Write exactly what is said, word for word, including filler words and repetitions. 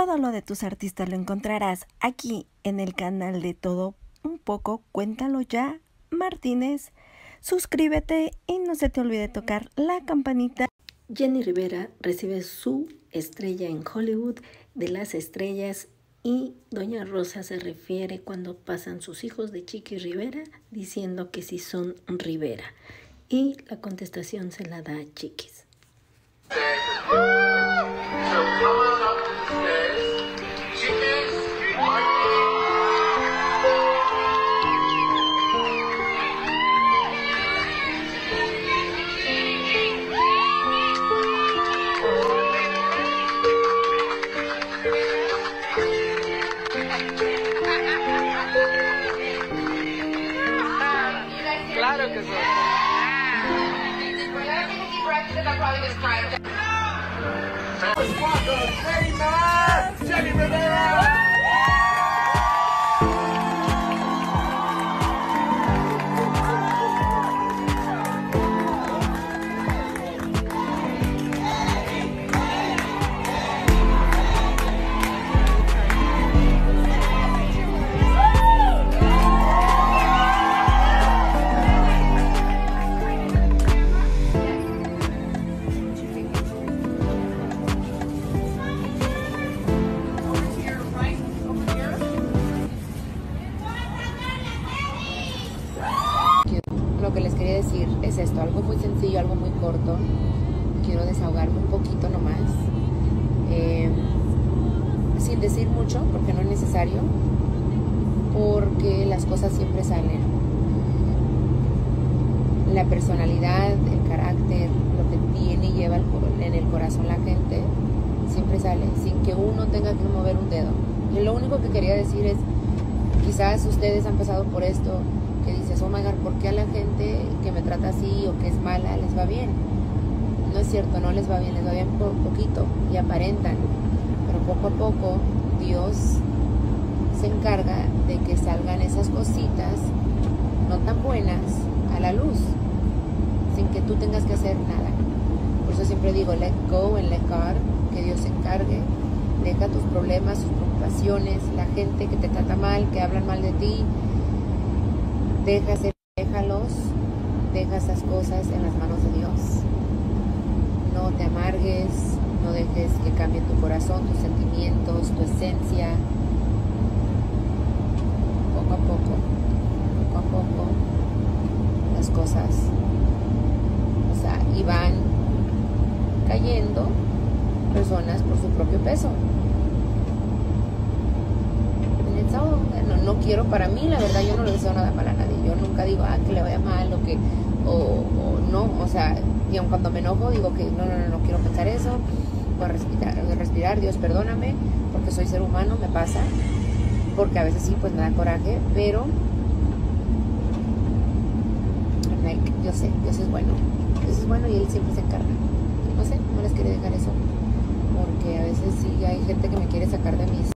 Todo lo de tus artistas lo encontrarás aquí en el canal de Todo Un Poco. Cuéntalo ya, Martínez. Suscríbete y no se te olvide tocar la campanita. Jenni Rivera recibe su estrella en Hollywood de las estrellas y Doña Rosa se refiere cuando pasan sus hijos de Chiqui Rivera diciendo que si son Rivera. Y la contestación se la da a Chiquis. Claro que sí. Lo que les quería decir es esto, algo muy sencillo, algo muy corto. Quiero desahogarme un poquito nomás, eh, sin decir mucho, porque no es necesario, porque las cosas siempre salen. La personalidad, el carácter, lo que tiene y lleva en el corazón la gente, siempre sale, sin que uno tenga que mover un dedo. Y lo único que quería decir es, quizás ustedes han pasado por esto, que dices, oh my God, ¿por qué a la gente que me trata así o que es mala les va bien? No es cierto, no les va bien, les va bien por poquito y aparentan, pero poco a poco Dios se encarga de que salgan esas cositas no tan buenas a la luz, sin que tú tengas que hacer nada. Por eso siempre digo, let go and let God, que Dios se encargue. Deja tus problemas, tus preocupaciones, la gente que te trata mal, que hablan mal de ti, Déjase, déjalos, deja esas cosas en las manos de Dios. No te amargues, no dejes que cambie tu corazón, tus sentimientos, tu esencia. Poco a poco, poco a poco, las cosas, o sea, y van cayendo personas por su propio peso. No, no quiero, para mí la verdad yo no le deseo nada mal a nadie, yo nunca digo ah, que le vaya mal o que o, o no, o sea, y aun cuando me enojo digo que no, no, no, no quiero pensar eso, voy a respirar, voy a respirar, Dios perdóname, porque soy ser humano, me pasa, porque a veces sí pues me da coraje, pero like, yo sé, Dios es bueno, Dios es bueno y Él siempre se encarga, no sé, no les quería dejar eso, porque a veces sí hay gente que me quiere sacar de mis